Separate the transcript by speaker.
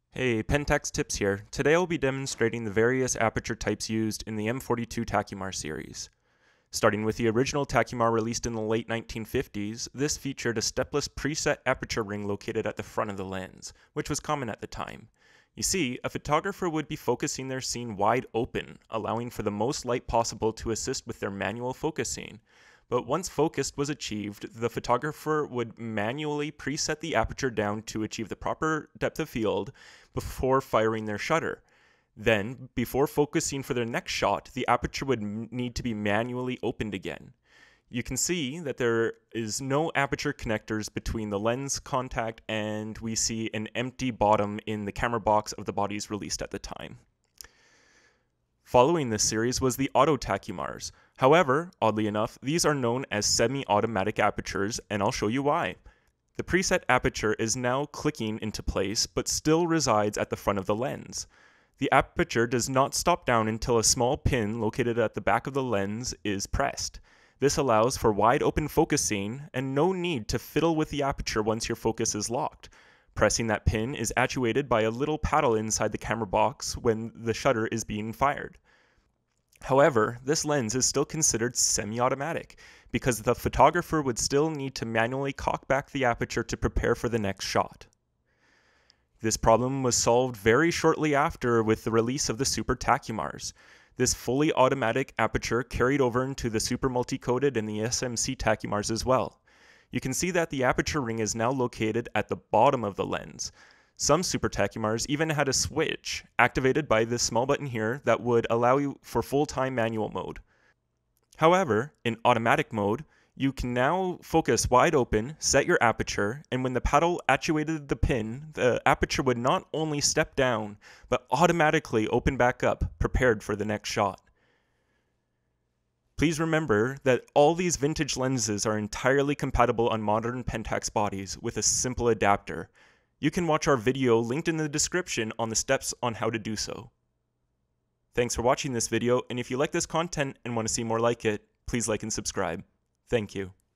Speaker 1: Hey, Pentax Tips here. Today I'll be demonstrating the various aperture types used in the M42 Takumar series. Starting with the original Takumar released in the late 1950s, this featured a stepless preset aperture ring located at the front of the lens, which was common at the time. You see, a photographer would be focusing their scene wide open, allowing for the most light possible to assist with their manual focusing. But once focused was achieved, the photographer would manually preset the aperture down to achieve the proper depth of field before firing their shutter. Then, before focusing for their next shot, the aperture would need to be manually opened again. You can see that there is no aperture connectors between the lens contact, and we see an empty bottom in the camera box of the bodies released at the time. Following this series was the Auto-Takumars. However, oddly enough, these are known as semi-automatic apertures, and I'll show you why. The preset aperture is now clicking into place, but still resides at the front of the lens. The aperture does not stop down until a small pin located at the back of the lens is pressed. This allows for wide open focusing and no need to fiddle with the aperture once your focus is locked. Pressing that pin is actuated by a little paddle inside the camera box when the shutter is being fired. However, this lens is still considered semi-automatic because the photographer would still need to manually cock back the aperture to prepare for the next shot. This problem was solved very shortly after with the release of the Super-Takumars. This fully automatic aperture carried over into the Super-Multi-Coated and the SMC Takumars as well. You can see that the aperture ring is now located at the bottom of the lens. Some Super-Takumars even had a switch activated by this small button here that would allow you for full-time manual mode. However, in automatic mode, you can now focus wide open, set your aperture, and when the paddle actuated the pin, the aperture would not only step down, but automatically open back up, prepared for the next shot. Please remember that all these vintage lenses are entirely compatible on modern Pentax bodies with a simple adapter. You can watch our video linked in the description on the steps on how to do so. Thanks for watching this video, and if you like this content and want to see more like it, please like and subscribe. Thank you.